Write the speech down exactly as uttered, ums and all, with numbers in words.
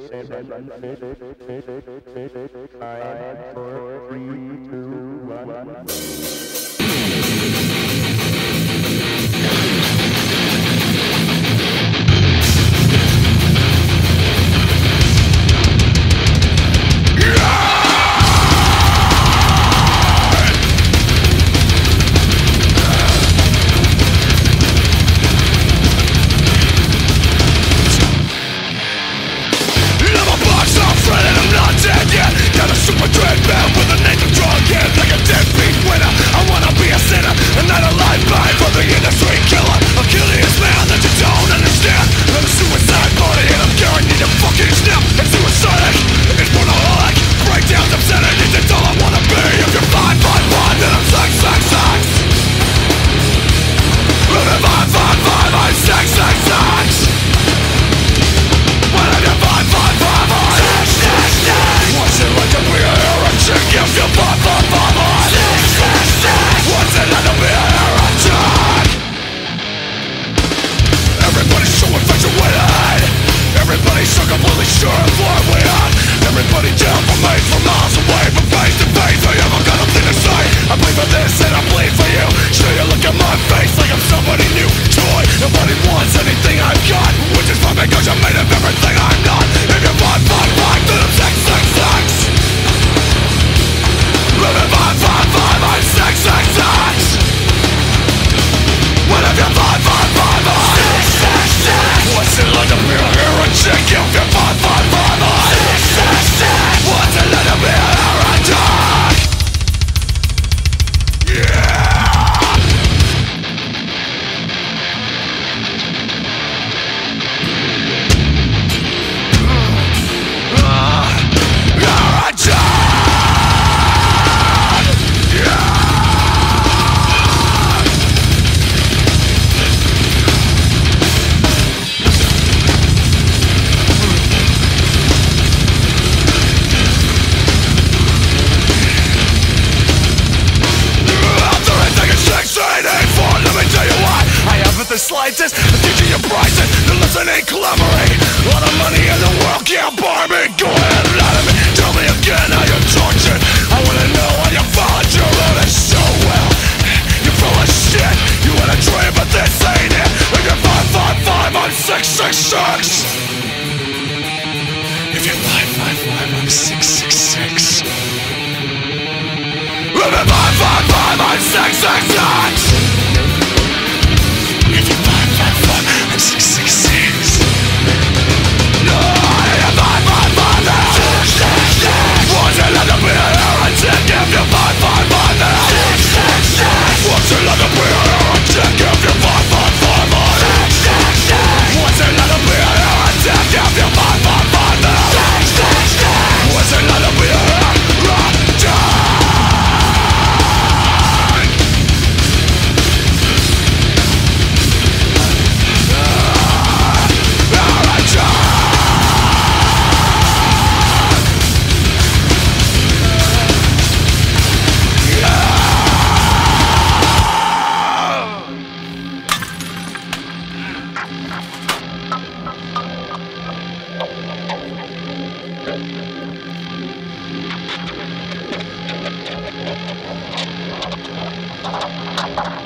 Five, four, three, two, one. The slightest attention you're pricing. The lesson ain't clamoring. All the money in the world can't buy me. Go ahead, lie to me. Tell me again how you're tortured. I wanna know how you followed your orders so well. You're full of shit. You had a dream, but this ain't it. If you're five five five, I'm six six six. If you're five five five, I'm six six six. If you're five five five, I'm six six six. If you're five five five, I'm six six six. No, you're five five five, I'm six six six. What's it like to be a heretic if you're five five five, I'm six six six. What's it like to be a heretic if you're five five five, I'm six six six. What's it like to be a heretic if you're five five five, I'm six six six. What's it like to be a heretic? Thank you.